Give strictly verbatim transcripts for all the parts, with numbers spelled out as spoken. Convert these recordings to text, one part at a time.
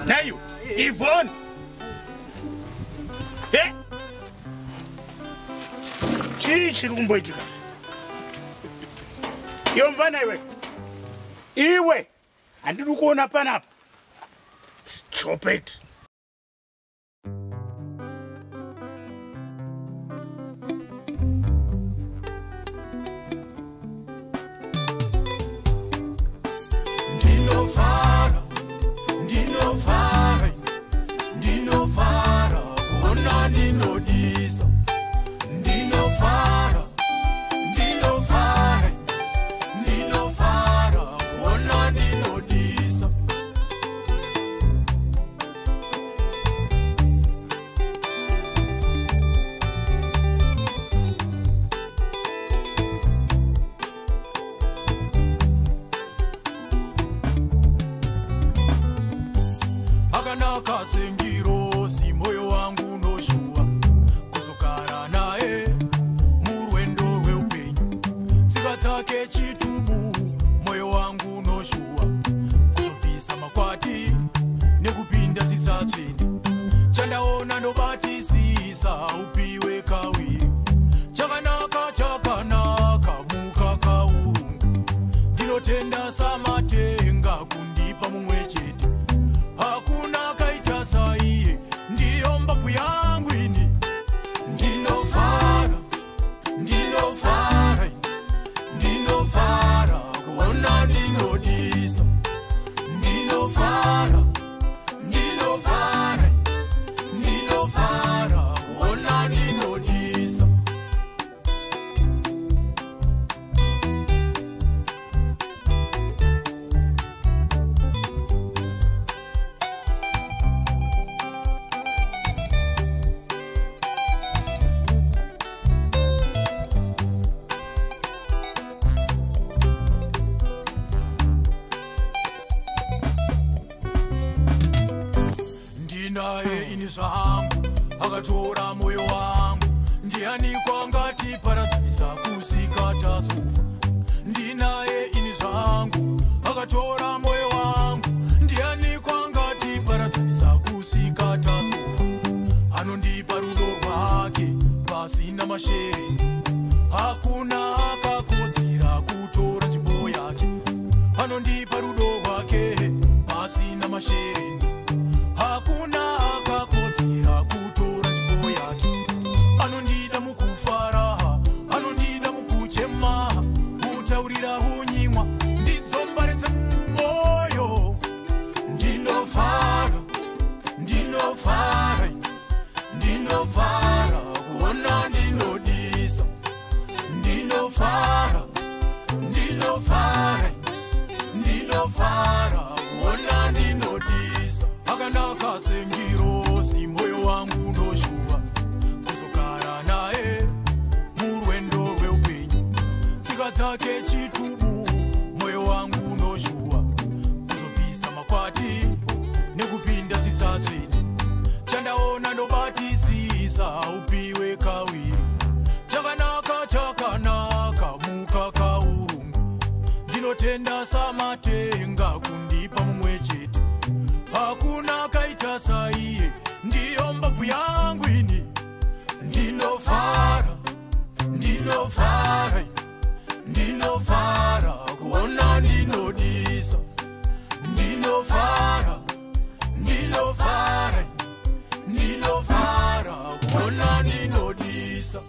Nayo, Yvonne. Eh? Chii chiri kumboitika. Yomvana iwe. Iwe. Handiri kuona panapa. Stop it. Ndinovara, ndinovara, ndinovara, kuona ndinodisa. Ndinovara, ndinovara, ndinovara, kuona ndinodisa. Akanaka sengirosi moyo wangu unoshua kuzogara naye murwendo rweupenyu. Tsika dzake chitubu moyo wangu unoshua kuzobvisa makwati nekupinda tsitsa tsvene. Chandaona ndobatisisa upiwe kawiri. Chakanaka chakanaka mukaka urungu. Ndinotenda samatenga kundipa mumwe chete. Hakuna kaita saiye, ndiyo mbavu yangu ini. Ndinovara, ndinovara, ndinovara, kuona ndinodisa. Ndinovara, ndinovara, ndinovara, kuona ndinodisa. Ndinaye ini zvangu, akatora moyo wangu. Ndiani kwangati paradzanisa kusika tazofa. Ndinaye ini zvangu, akatora moyo wangu. Ndiani kwangati paradzanisa kusika tazofa. Anondipa rudo rwake pasina mashere. Hakuna akakodzera kutora nzvimbo yake. Anondipa rudo rwake pasina mashere. Hakuna akakodzera kutora nzvimbo yake. Anondida mukufara, anondida mukuchema. Kutaurira unyimwa ndidzombaredza mumwoyo. Ndinovara, ndinovara, ndinovara, kuona ndinodisa. Ndinovara, ndinovara, ndinovara, kuona ndinodisa. Akanaka sengirosi moyo wangu unoshua kuzogara naye murwendo rweupenyu. Tsika dzake chitubu moyo wangu unoshua kuzobvisa makwati nekupinda tsitsa tsvene. Chandaona ndobatisisa upiwe kawiri. Chakanaka chakanaka mukaka urungu. Ndinotenda samatenga kundipa mumwe chete. Hakuna kaita saiye, ndiyo mbavu yangu ini. Ndinovara, ndinovara, ndinovara, kuona ndinodisa. Ndinovara, ndinovara, ndinovara, kuona ndinodisa.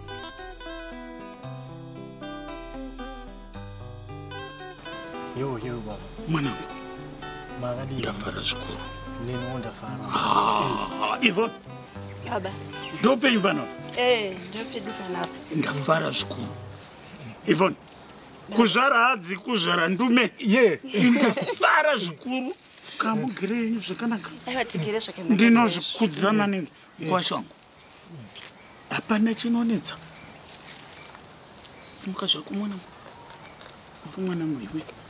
Yo yo baba. Mwanangu, Magadi. ndafara zvikuru. Nemo ndafara. Ah, Yvonne. Baba. Ndopenyu pano. Eh, ndopedu panapa. Ndafara zvikuru. Yvonne. Kuzvara hadzi kuzvara ndume. Ye. Ndafara zvikuru. Kamugire yenyu zvakanaka. Aiwa tigire zvakanaka. Ndinozvikudza maningi. Kwashangu. Hapana chinonetsa. Simuka zvako mwanangu. Mwanangu iwe.